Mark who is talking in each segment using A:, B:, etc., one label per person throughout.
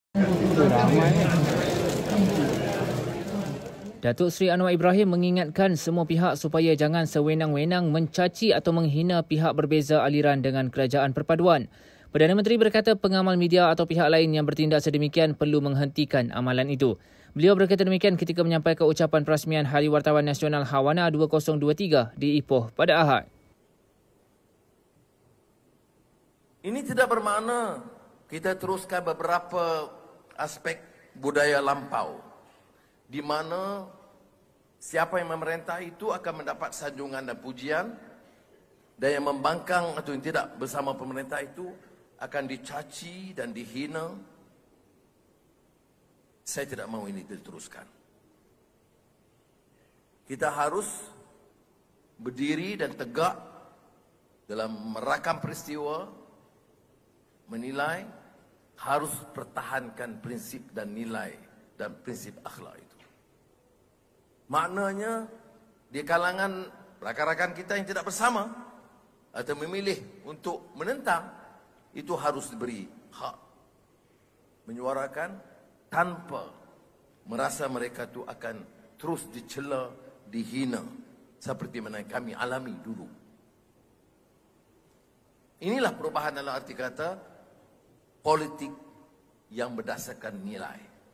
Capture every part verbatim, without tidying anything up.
A: Datuk Seri Anwar Ibrahim mengingatkan semua pihak supaya jangan sewenang-wenang mencaci atau menghina pihak berbeza aliran dengan Kerajaan Perpaduan. Perdana Menteri berkata pengamal media atau pihak lain yang bertindak sedemikian perlu menghentikan amalan itu. Beliau berkata demikian ketika menyampaikan ucapan perasmian Hari Wartawan Nasional Hawana dua ribu dua puluh tiga di Ipoh pada Ahad.
B: Ini tidak bermakna kita teruskan beberapa aspek budaya lampau, di mana siapa yang memerintah itu akan mendapat sanjungan dan pujian, dan yang membangkang atau yang tidak bersama pemerintah itu akan dicaci dan dihina. Saya tidak mahu ini diteruskan. Kita harus berdiri dan tegak dalam merakam peristiwa, menilai, harus pertahankan prinsip dan nilai dan prinsip akhlak itu. Maknanya, di kalangan rakan-rakan kita yang tidak bersama atau memilih untuk menentang, itu harus diberi hak menyuarakan tanpa merasa mereka itu akan terus dicela, dihina seperti mana kami alami dulu. Inilah perubahan dalam arti kata politik yang berdasarkan nilai.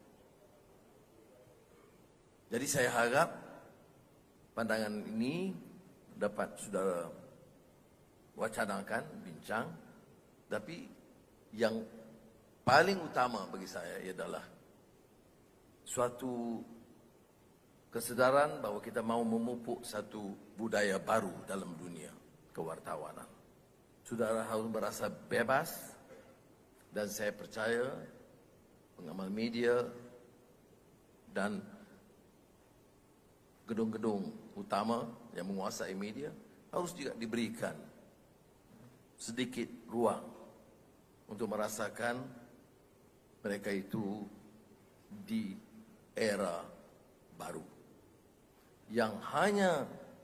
B: Jadi saya harap pandangan ini dapat saudara wacanakan, bincang, tapi yang paling utama bagi saya adalah suatu kesedaran bahawa kita mahu memupuk satu budaya baru dalam dunia kewartawanan. Saudara harus merasa bebas, dan saya percaya pengamal media dan gedung-gedung utama yang menguasai media harus juga diberikan sedikit ruang untuk merasakan mereka itu di era baru yang hanya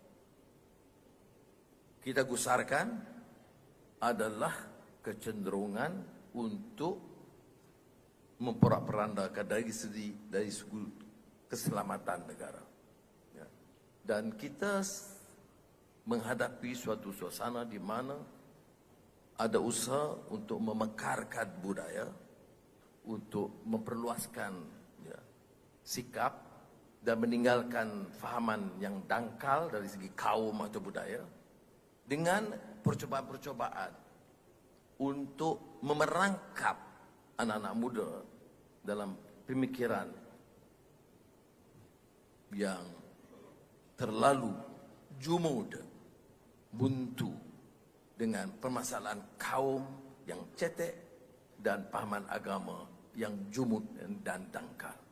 B: kita gusarkan adalah kecenderungan untuk memperak-perandakan dari segi dari segi keselamatan negara. Ya. Dan kita menghadapi suatu suasana di mana ada usaha untuk memekarkan budaya, untuk memperluaskan ya, sikap dan meninggalkan fahaman yang dangkal dari segi kaum atau budaya dengan percobaan-percobaan untuk memerangkap anak-anak muda dalam pemikiran yang terlalu jumud, buntu dengan permasalahan kaum yang cetek dan pahaman agama yang jumud dan dangkal.